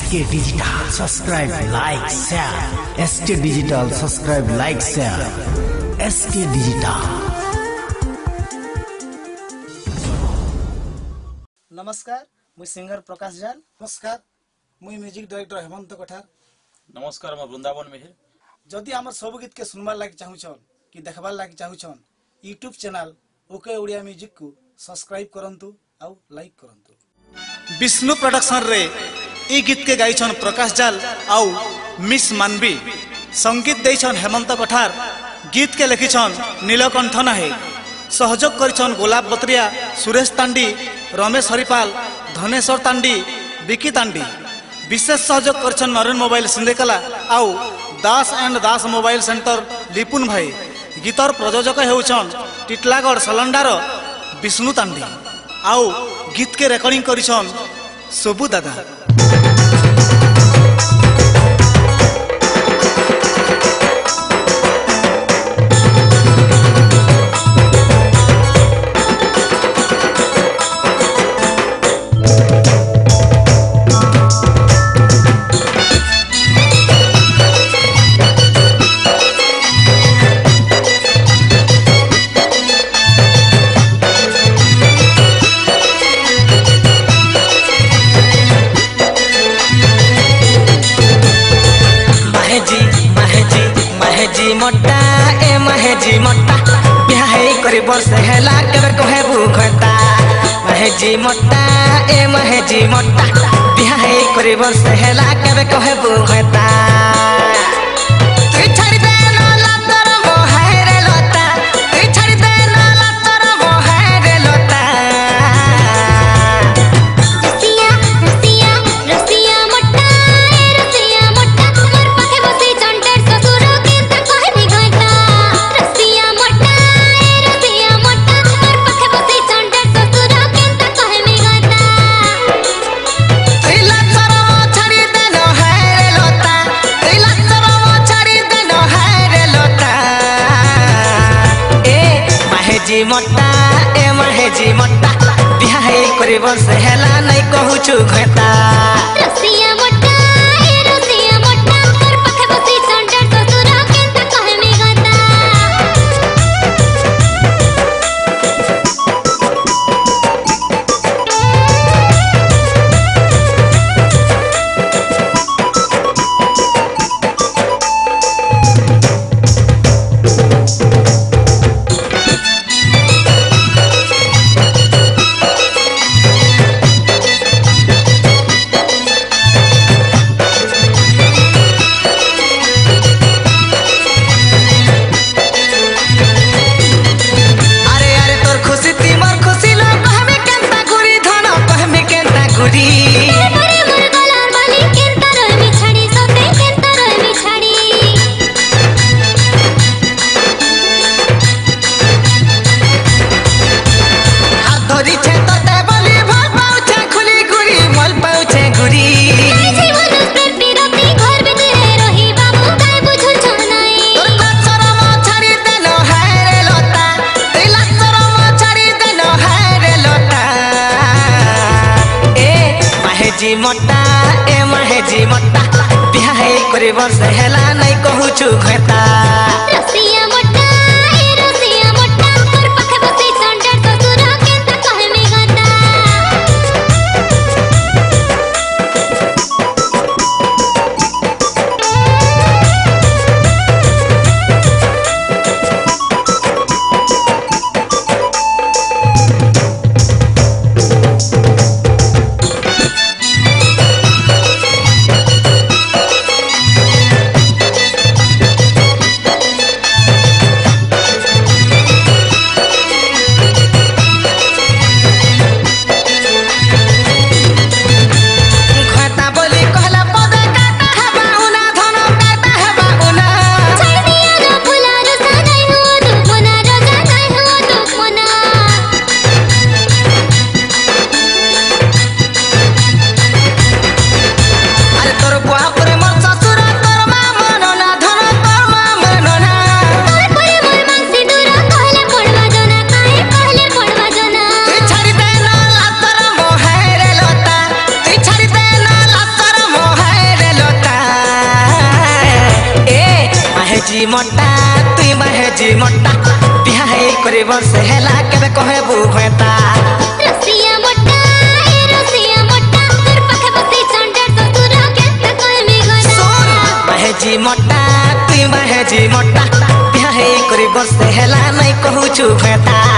SK Digital subscribe like share SK Digital subscribe like share SK Digital। नमस्कार मुई singer प्रकाश जाल। नमस्कार मुई म्यूजिक डायरेक्टर हेमंत कठार। नमस्कार मैं वृंदावन मिहिर। जदि आमर सब गीत के सुनबार लागि चाहुछन कि देखबार लागि चाहुछन YouTube channel okay Odia music को सब्सक्राइब करंतु आउ लाइक करंतु। विष्णु प्रोडक्शन रे ई गीत के गाइछन प्रकाश जाल आउ मिस मानवी, संगीत देइछन हेमंत कठार, गीत के लिखिछन नीलकंठ नाहे, सहयोग करिछन गोलाप बत्रिया, सुरेश तांडी, रमेश हरिपाल, धनेश्वर तांडी, विकी तांडी। विशेष सहयोग करिछन नरेन मोबाइल सिंधेकला आउ Das and Das mobile centre Lipun भाई। गीतर प्रयोजक हेउछन टिटलागढ़ सलंडार विष्णु तांडी आउ गीत के रेकर्डिंग करिछन सबू दादा। मोटा ए महेजी मोटा बिहार करी वर्ष हेला केबे कहे भूखता। महेजी मोटा ए महेजी मोटा बिहार करी वर्ष हेला केबे कहे भूखता। मोटा ए महेजी मोटा बिहार करी वर्ष हेला नहीं कहूछु घटा। रसिया मोटा ए रसिया मोटा कर पखे बसी चंडर ससुरा केनता कहे में गता। मोटा ए महेजी मोटा बिहार करी वर्ष हेला नहीं कहूछु घटा। रसिया मोटा ए रसिया मोटा कर पखे बसी चंडर ससुरा केनता कहे में गता। मोटा तुई महेजी मोटा बिहार करे वर्ष हेला केबे कहबू घटा रसिया मोटा ए रसिया मोटा तोर पाखे बसी संडर ससुर केंता कहमी गना सुन महेजी मोटा तुई महेजी मोटा बिहार करे वर्ष हेला नहीं कहू छु घटा